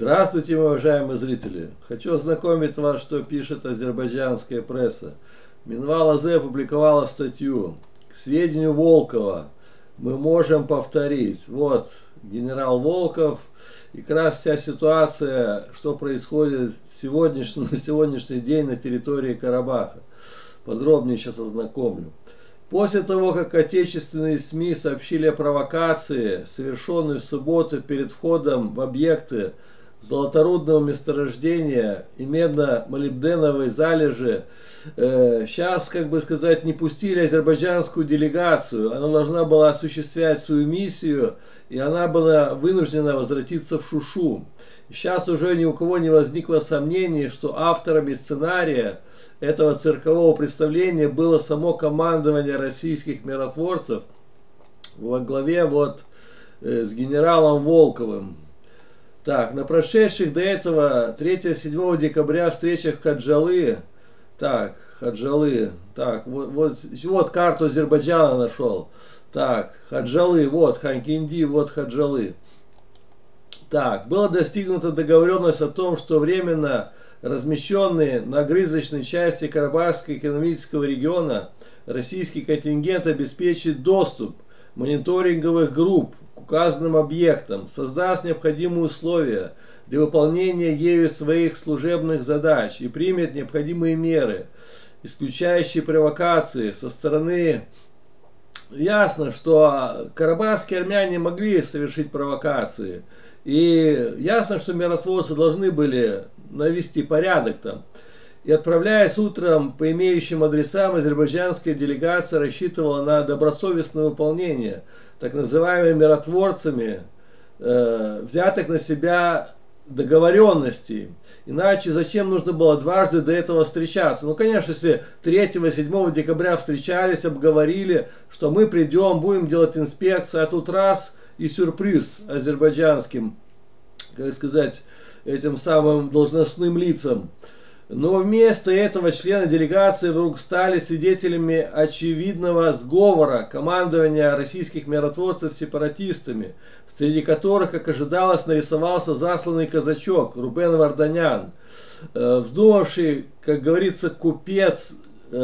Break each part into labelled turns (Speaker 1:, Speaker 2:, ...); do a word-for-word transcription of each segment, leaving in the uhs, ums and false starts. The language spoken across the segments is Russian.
Speaker 1: Здравствуйте, уважаемые зрители! Хочу ознакомить вас, что пишет азербайджанская пресса. Минвал АЗ опубликовала статью. К сведению Волкова мы можем повторить. Вот генерал Волков и как раз вся ситуация, что происходит сегодняшний, на сегодняшний день на территории Карабаха. Подробнее сейчас ознакомлю. После того, как отечественные СМИ сообщили о провокации, совершенной в субботу перед входом в объекты золоторудного месторождения и медно-молибденовой залежи, э, сейчас, как бы сказать, не пустили азербайджанскую делегацию. Она должна была осуществлять свою миссию, и она была вынуждена возвратиться в Шушу. Сейчас уже ни у кого не возникло сомнений, что авторами сценария этого циркового представления было само командование российских миротворцев во главе вот э, с генералом Волковым. Так, на прошедших до этого третьего-седьмого декабря встречах Хаджалы, так, Хаджалы, так, вот, вот, вот карту Азербайджана нашел, так, Хаджалы, вот Ханкинди, вот Хаджалы. Так, была достигнута договоренность о том, что временно размещенные на грызочной части Карабахского экономического региона российский контингент обеспечит доступ мониторинговых групп к указанным объектам, создаст необходимые условия для выполнения ею своих служебных задач и примет необходимые меры, исключающие провокации со стороны. Ясно, что карабахские армяне могли совершить провокации, и ясно, что миротворцы должны были навести порядок там. И отправляясь утром по имеющим адресам, азербайджанская делегация рассчитывала на добросовестное выполнение так называемыми миротворцами э, взятых на себя договоренностей. Иначе зачем нужно было дважды до этого встречаться? Ну, конечно, если третьего-седьмого декабря встречались, обговорили, что мы придем, будем делать инспекцию, а тут раз и сюрприз азербайджанским, как сказать, этим самым должностным лицам. Но вместо этого члены делегации вдруг стали свидетелями очевидного сговора командования российских миротворцев с сепаратистами, среди которых, как ожидалось, нарисовался засланный казачок Рубен Варданян, вздумавший, как говорится, купец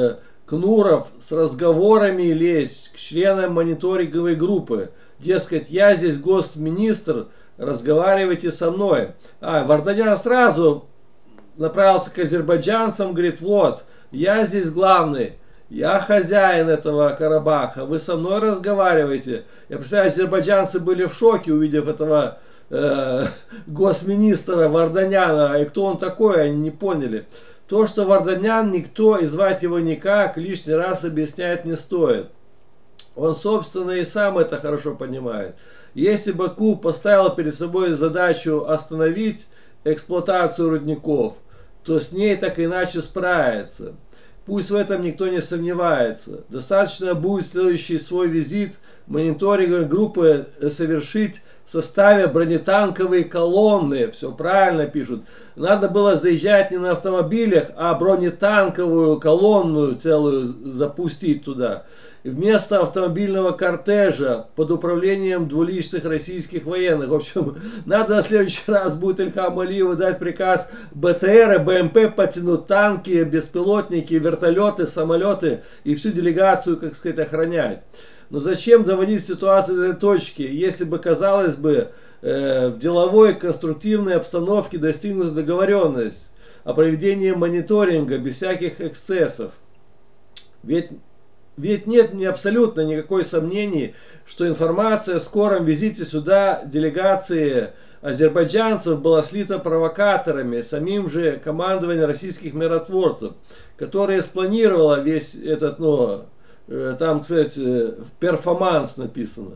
Speaker 1: Кнуров с разговорами лезть к членам мониторинговой группы. Дескать, я здесь гостминистр, разговаривайте со мной. А Варданян сразу направился к азербайджанцам, говорит, вот, я здесь главный, я хозяин этого Карабаха, вы со мной разговариваете. Я представляю, азербайджанцы были в шоке, увидев этого э, госминистра Варданяна, и кто он такой, они не поняли. То, что Варданян никто, и звать его никак, лишний раз объяснять не стоит. Он, собственно, и сам это хорошо понимает. Если Баку поставил перед собой задачу остановить эксплуатацию рудников, то с ней так иначе справится. Пусть в этом никто не сомневается. Достаточно будет следующий свой визит мониторинговой группы совершить в составе бронетанковой колонны. Все правильно пишут. Надо было заезжать не на автомобилях, а бронетанковую колонну целую запустить туда. И вместо автомобильного кортежа под управлением двуличных российских военных. В общем, надо на следующий раз будет Ильхаму Алиеву дать приказ БТР, БМП подтянуть, танки, беспилотники, вертолеты, самолеты и всю делегацию, как сказать, охранять. Но зачем доводить ситуацию до этой точки, если бы, казалось бы, э, в деловой конструктивной обстановке достигнута договоренность о проведении мониторинга без всяких эксцессов? Ведь Ведь нет ни абсолютно никакой сомнений, что информация о скором визите сюда делегации азербайджанцев была слита провокаторами, самим же командованием российских миротворцев, которое спланировало весь этот, ну, там, кстати, перформанс написано.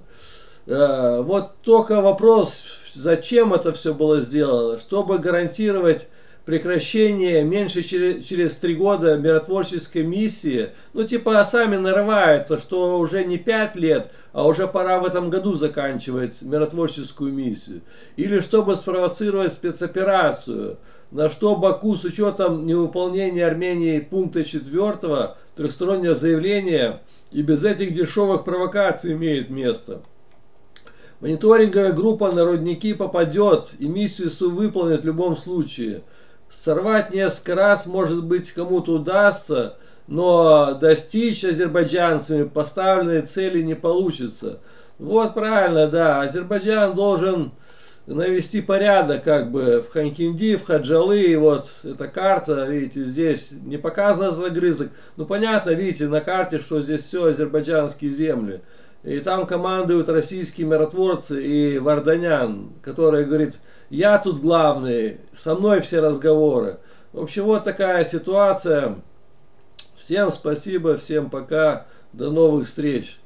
Speaker 1: Вот только вопрос, зачем это все было сделано, чтобы гарантировать прекращение меньше через, через три года миротворческой миссии, ну типа сами нарываются, что уже не пять лет, а уже пора в этом году заканчивать миротворческую миссию. Или чтобы спровоцировать спецоперацию, на что Баку с учетом невыполнения Арменией пункта четвертого трехстороннего заявления и без этих дешевых провокаций имеет место. Мониторинговая группа на рудники попадет и миссию свою выполнит в любом случае. Сорвать несколько раз, может быть, кому-то удастся, но достичь азербайджанцами поставленной цели не получится. Вот правильно, да, Азербайджан должен навести порядок как бы в Ханкинди, в Хаджалы. И вот эта карта, видите, здесь не показан этот огрызок. Ну понятно, видите, на карте, что здесь все азербайджанские земли. И там командуют российские миротворцы и Варданян, который говорит, я тут главный, со мной все разговоры. В общем, вот такая ситуация. Всем спасибо, всем пока, до новых встреч.